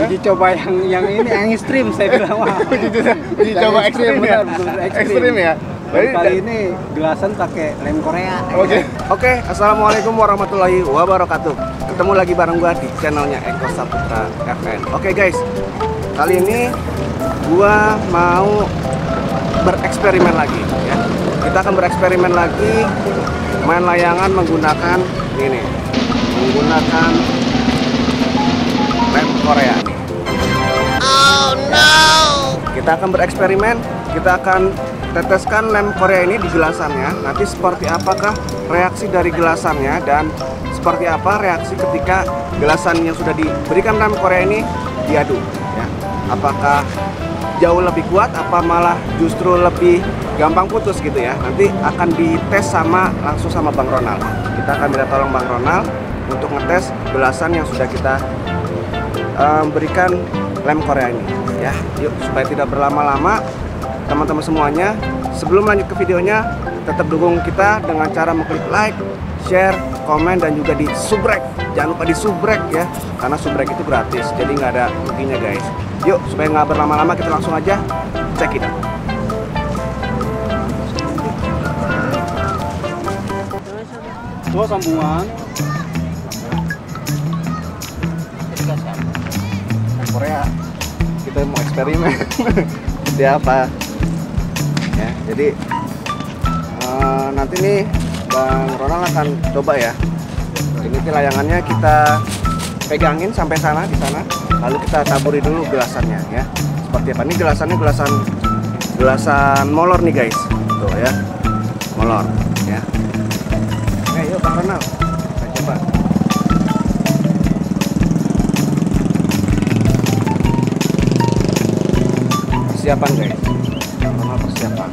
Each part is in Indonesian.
Uji coba yang ini yang ekstrim saya bilang. Uji coba ekstrim ya. Ekstrim ya. Kali ini gelasan pakai lem Korea. Oke. Assalamualaikum warahmatullahi wabarakatuh. Ketemu lagi bareng gua di channelnya Eko Saputra FN. Oke guys, kali ini gua mau bereksperimen lagi ya. Kita akan bereksperimen lagi main layangan menggunakan ini, menggunakan lem Korea. Oh no! Kita akan bereksperimen, kita akan teteskan lem Korea ini di gelasannya. Nanti seperti apakah reaksi dari gelasannya dan seperti apa reaksi ketika gelasan yang sudah diberikan lem Korea ini diaduk ya. Apakah jauh lebih kuat apa malah justru lebih gampang putus gitu ya. Nanti akan dites langsung sama Bang Ronald. Kita akan minta tolong Bang Ronald untuk ngetes gelasan yang sudah kita berikan lem Korea ini ya. Yuk, supaya tidak berlama-lama teman-teman semuanya, sebelum lanjut ke videonya, tetap dukung kita dengan cara mengklik like, share, komen, dan juga di subrek. Jangan lupa di subrek ya, karena subrek itu gratis, jadi nggak ada ruginya guys. Yuk, supaya nggak berlama-lama, kita langsung aja check it out. Tuh sambungan Korea, kita mau eksperimen. Dia apa? Ya, jadi nanti nih Bang Ronald akan coba ya. Ini layangannya kita pegangin sampai sana di sana, lalu kita taburi dulu gelasannya ya. Seperti apa? Ini gelasannya gelasan molor nih guys. Tuh ya, molor ya. Yuk Bang Ronald, kita coba. Persiapan guys, Ronald persiapan.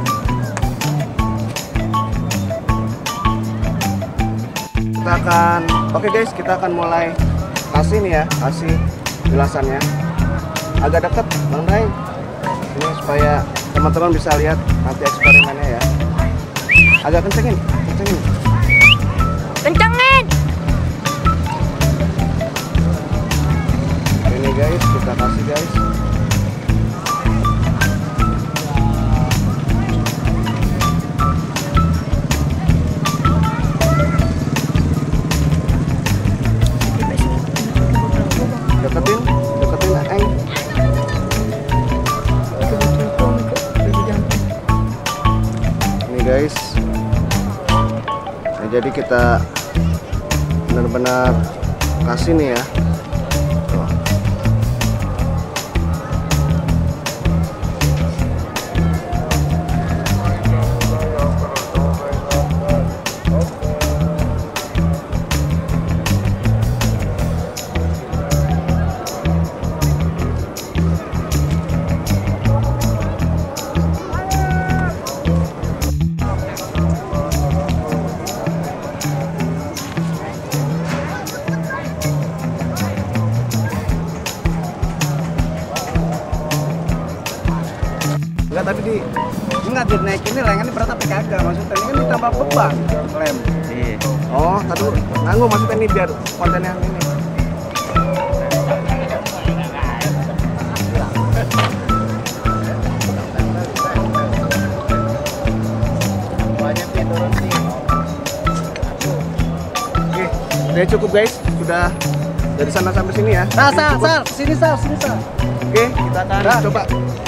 Kita akan, oke guys, kita akan mulai kasih nih ya, kasih gelasannya. Agak deket Bang Ray, ini supaya teman-teman bisa lihat nanti eksperimennya ya. Agak kencengin. Kencengin! Ini guys, kita kasih guys. Deketin eng. Ini guys. Nah, jadi kita benar-benar kasih nih ya. Tuh. Enggak dinaikin ini layangannya berat tapi kagak, maksudnya ini kan ditambah beban lem. Iya. Oh, tadi nanggung maksudnya ini biar kontennya ini. Banyak yang turun sih. Oke, udah cukup guys, sudah dari sana sampai sini ya. Sal, sini sal. Oke, kita akan coba.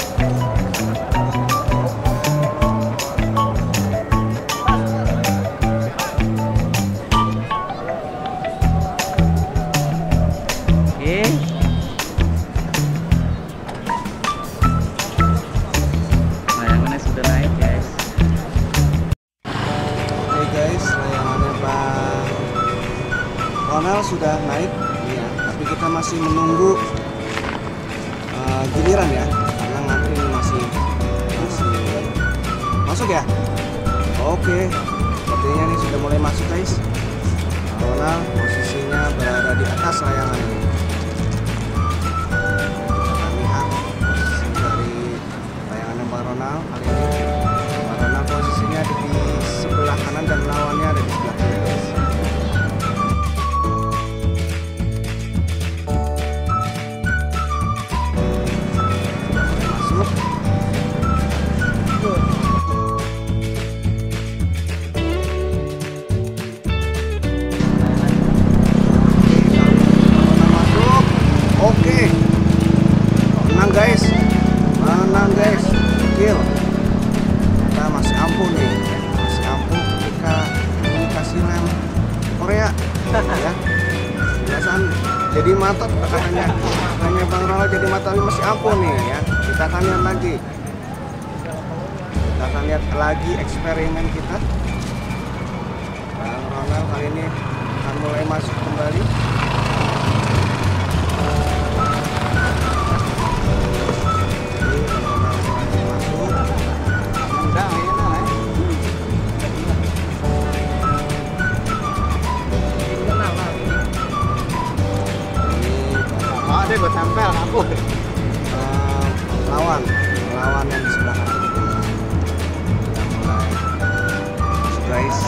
Layangannya sudah naik guys. Oke guys, layangannya Bang Ronald sudah naik ya, tapi kita masih menunggu giliran ya, karena nanti ini masih masuk ya. Oke, sepertinya ini sudah mulai masuk guys. Ronald posisinya berada di atas layangan ini. Kita lihat posisi dari layangannya Bang Ronald kali ini. Bang Ronald posisinya di sebelah kanan dan lawannya ada di sebelah kiri guys. Apakah hanya Bang Ronald jadi mata masih ampuh nih ya? Kita akan lihat lagi. Kita akan lihat lagi eksperimen kita. Bang Ronald kali ini akan mulai masuk kembali. Gue tempel aku lawan yang di sebelah kanan kita mulai guys.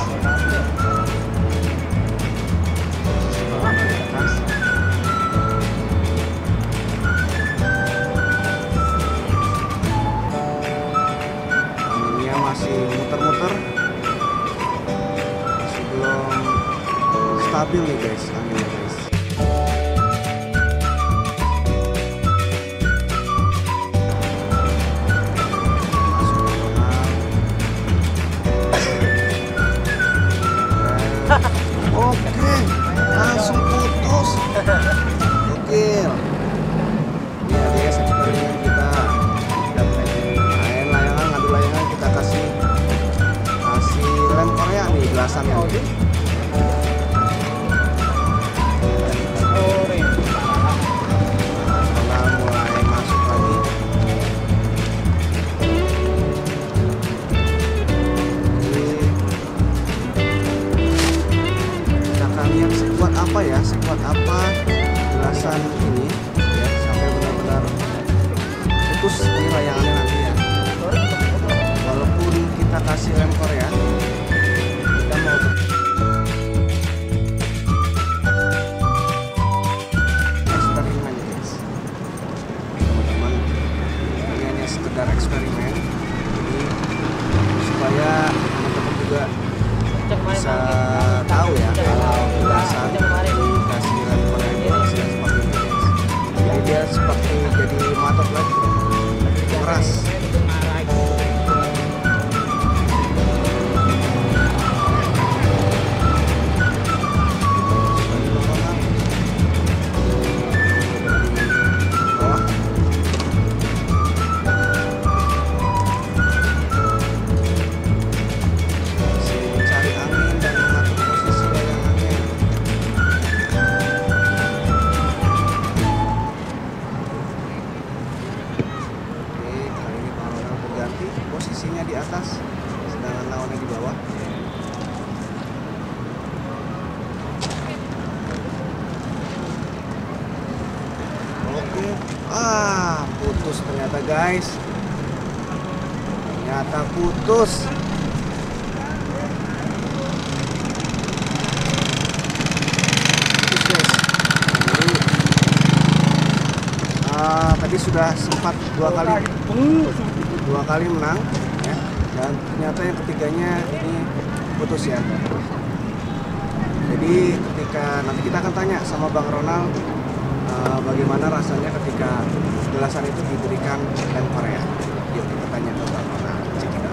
Anginnya masih muter-muter, masih belum stabil nih guys anginnya guys. Oke, langsung putus. Gokil. Ini ada guys eksperimen kita. Main layangan, ngadu layangan, kita kasih lem Korea nih gelasannya. Setelah mulai masuk lagi. Lihat sekuat apa ya, sekuat apa gelasan ini ya, sampai benar-benar putus di layangannya nanti ya. Walaupun kita kasih lem Korea, kita mau eksperimen guys, teman-teman. Ini hanya sekedar eksperimen, jadi supaya teman-teman juga bisa tahu ya kalau gelasan dikasih lem Korea ini hasilnya seperti ini guys. Jadi dia seperti jadi matot lagi, keras. Posisinya di atas, sedangkan lawannya di bawah. Oke, putus ternyata guys. Ternyata putus. Tadi sudah sempat dua kali menang ya, dan ternyata yang ketiganya ini putus ya. Jadi ketika nanti kita akan tanya sama Bang Ronald bagaimana rasanya ketika gelasan itu diberikan lem Korea. Yuk kita tanya ke Bang Ronald.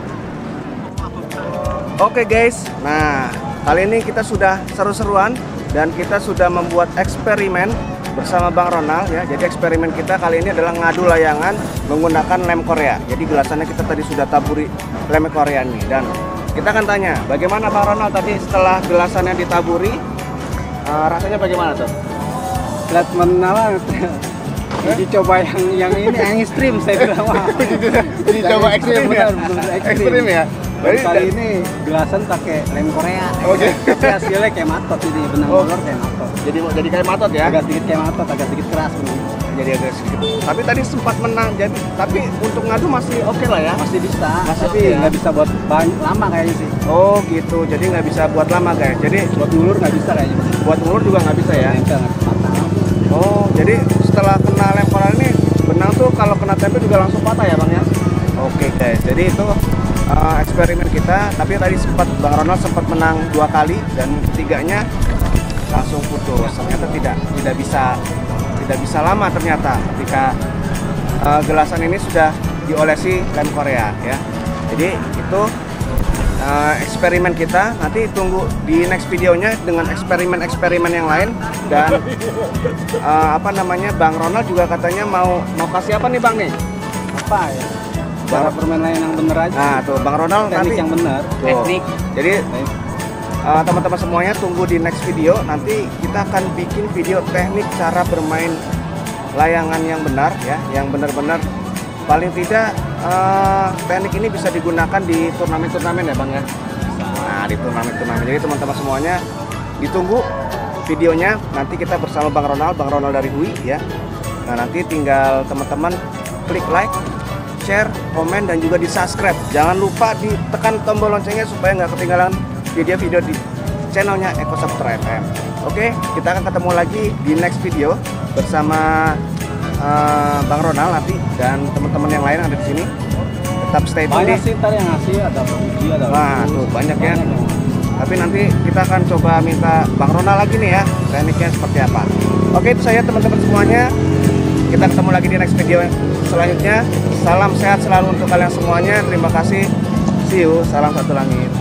Oke guys, nah kali ini kita sudah seru-seruan dan kita sudah membuat eksperimen bersama Bang Ronald ya. Jadi eksperimen kita kali ini adalah ngadu layangan menggunakan lem Korea. Jadi gelasannya kita tadi sudah taburi lem Korea nih, dan kita akan tanya bagaimana Bang Ronald tadi setelah gelasannya ditaburi, rasanya bagaimana tuh? lihat menawan. Jadi coba yang ini yang ekstrim saya bilang. Jadi coba ekstrim ya. Ekstrim ya. Jadi kali ini gelasan pakai lem Korea. Oke. Tapi hasilnya kayak matot ini, benang molor kayak matot. Jadi kayak matot ya. Agak sedikit kayak matot, agak sedikit keras benar. Jadi agak sedikit. Tapi tadi sempat menang. Tapi untuk ngadu masih oke lah ya. Masih bisa. Tapi ya nggak bisa buat lama kayaknya sih. Oh gitu. Jadi nggak bisa buat lama guys. Jadi Buat ngulur nggak bisa kayaknya. buat ngulur juga nggak bisa ya. Nempel nggak patah. Oh, jadi setelah kena lem Korea ini benang tuh kalau kena tempe juga langsung patah ya Bang ya? Oke guys, jadi itu eksperimen kita. Tapi tadi sempat Bang Ronald sempat menang 2 kali dan ketiganya langsung putus. Ternyata tidak bisa lama ternyata ketika gelasan ini sudah diolesi lem Korea ya. Jadi itu eksperimen kita. Nanti tunggu di next videonya dengan eksperimen-eksperimen yang lain. Dan apa namanya, Bang Ronald juga katanya mau kasih apa nih Bang nih? Apa ya? Cara permainan yang bener aja. Nah tuh Bang Ronald Teknik nanti yang bener. tuh. Teknik. Jadi teman-teman semuanya tunggu di next video. Nanti kita akan bikin video teknik cara bermain layangan yang benar ya, yang benar-benar paling tidak teknik ini bisa digunakan di turnamen-turnamen ya Bang ya. Nah di turnamen-turnamen. Jadi teman-teman semuanya ditunggu videonya. Nanti kita bersama Bang Ronald dari UI ya. Nah nanti tinggal teman-teman klik like, share, komen, dan juga di subscribe. Jangan lupa ditekan tombol loncengnya supaya nggak ketinggalan video-video di channelnya Eko Saputra FM. Oke, kita akan ketemu lagi di next video bersama Bang Ronald nanti dan teman-teman yang lain yang ada di sini. Tetap stay tune. Banyak sih ntar yang ngasih, ada Puji, ada Nah, Bagus, tuh banyak ya. yang- Tapi nanti kita akan coba minta Bang Ronald lagi nih ya, tekniknya seperti apa. Oke, itu saya teman-teman semuanya. Kita ketemu lagi di next video selanjutnya. Salam sehat selalu untuk kalian semuanya. Terima kasih. See you. Salam satu langit.